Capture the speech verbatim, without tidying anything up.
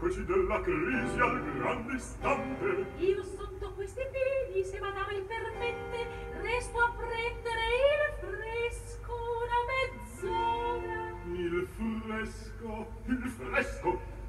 eccoci della crisi al grande istante. Io sotto questi piedi, se madama il permette, resto a prendere il fresco una mezz'ora. Il fresco, il fresco,